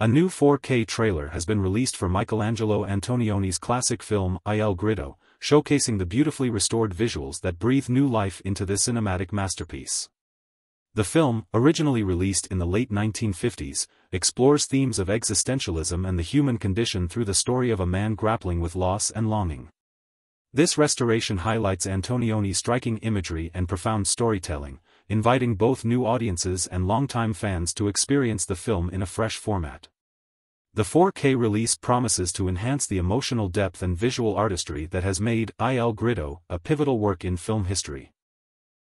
A new 4K trailer has been released for Michelangelo Antonioni's classic film Il Gritto, showcasing the beautifully restored visuals that breathe new life into this cinematic masterpiece. The film, originally released in the late 1950s, explores themes of existentialism and the human condition through the story of a man grappling with loss and longing. This restoration highlights Antonioni's striking imagery and profound storytelling, inviting both new audiences and longtime fans to experience the film in a fresh format. The 4K release promises to enhance the emotional depth and visual artistry that has made Il Gritto a pivotal work in film history.